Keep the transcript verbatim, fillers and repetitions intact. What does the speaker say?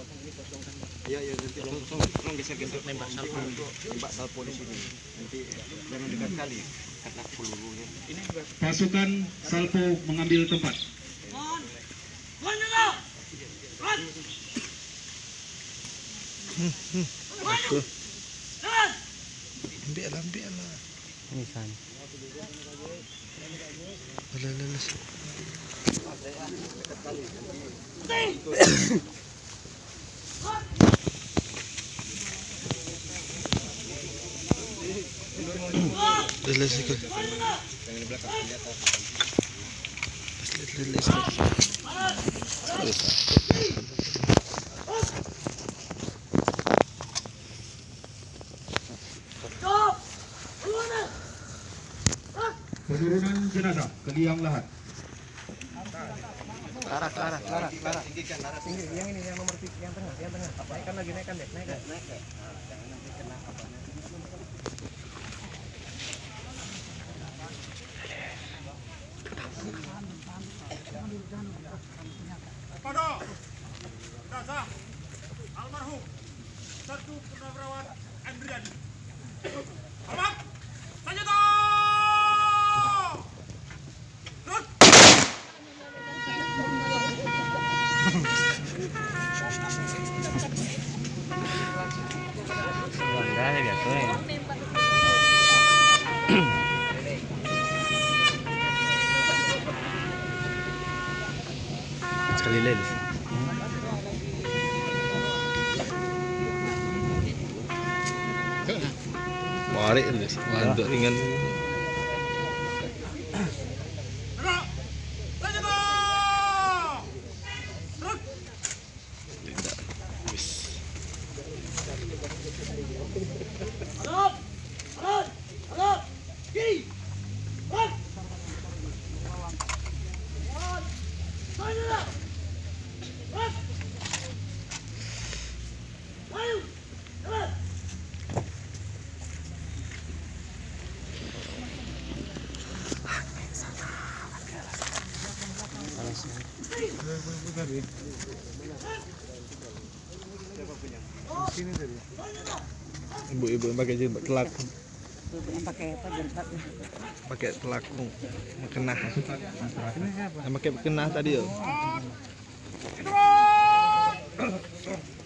Iya, iya, nanti tolong, tolong, tolong geser-geser nembak salpo, nembak salpo di sini. Nanti jangan dekat kali, karena pelurunya. Ini juga. Pasukan salpo mengambil tempat. Ambil lah, ambil lah. Ini san. Leles. Leles ikut. Yang di belakang kelihatan. Leles. Penurunan jenazah ke liang lahat. Arah, arah, arah, arah. Tinggikan, arah Tinggi, yang ini yang nomor tiga, yang tengah, yang tengah. Naikkan lagi, naikkan deh, naikkan. naik ya. Jangan nanti kena apa. Kepada jenazah almarhum Sertu Purnawirawan Andriani. Hormat, senjata! Terus. Enggak ada biasa ya. Sekali leles. Warik leles. Untuk ringan. Gerak! Senjata! Terus. Tidak. Wis. Alap! Alap! Alap! Kiri! Alap! Senjata! Alap! Maju! Alap! Ibu-ibu yang pakai jilbab telak, Pakai apa jilbab? pakai telak kenah. Yang pakai kenah tadi yo. Itu!